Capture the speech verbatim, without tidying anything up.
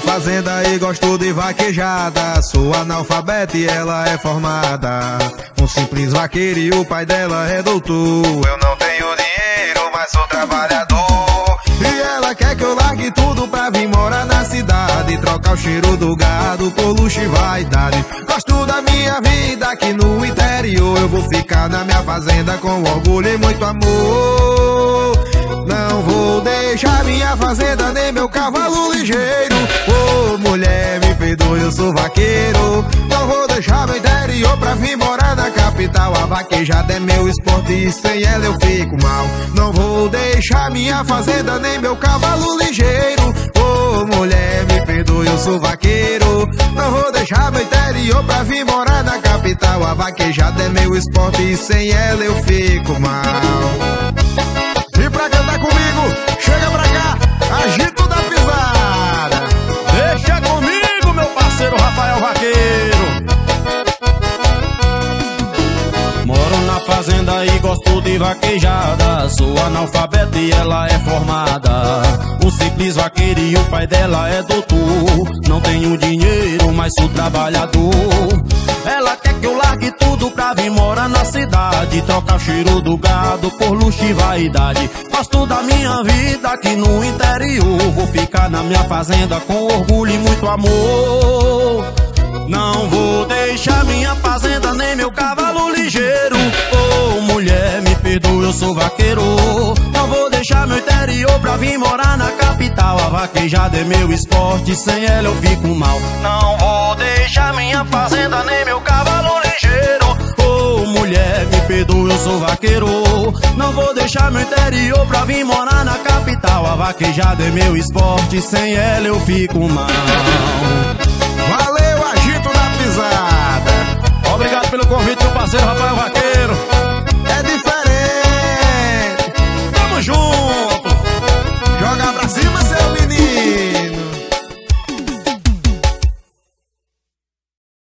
fazenda e gosto de vaquejada. Sou analfabeta e ela é formada. Um simples vaqueiro e o pai dela é doutor. Eu não tenho dinheiro, mas sou trabalhador. E ela quer que eu largue tudo pra vir morar na cidade, trocar o cheiro do gado por luxo e vaidade. Gosto da minha vida aqui no interior. Eu vou ficar na minha fazenda com orgulho e muito amor. Não vou deixar minha fazenda nem meu cavalo ligeiro. Ô, oh, mulher, me perdoe, eu sou vaqueiro. Não vou deixar meu interior pra vir morar na capital. A vaquejada é meu esporte e sem ela eu fico mal. Não vou deixar minha fazenda nem meu cavalo ligeiro. Ô, oh, mulher, me perdoe, eu sou vaqueiro. Não vou deixar meu interior pra vir morar na capital. A vaquejada é meu esporte e sem ela eu fico mal. E pra cantar comigo, chega pra cá, agito da pisada. Deixa comigo, meu parceiro Rafael Vaqueiro. Moro na fazenda e gosto de vaquejada. Sou analfabeta e ela é formada. Um simples vaqueiro e o pai dela é doutor. Não tenho dinheiro, mas sou trabalhador. Ela quer que eu largue tudo pra vir morar na cidade, trocar o cheiro do gado por luxo e vaidade. Gosto da minha vida aqui no interior. Vou ficar na minha fazenda com orgulho e muito amor. Não vou deixar minha fazenda nem meu cavalo ligeiro. Oh, mulher, me perdoe, eu sou vaqueiro. Não vou deixar meu interior pra vir morar na capital. A vaquejada é meu esporte, sem ela eu fico mal. Não vou deixar minha fazenda nem meu cavalo ligeiro. Oh, mulher, me perdoe, eu sou vaqueiro. Não vou deixar meu interior pra vir morar na capital. A vaquejada é meu esporte, sem ela eu fico mal.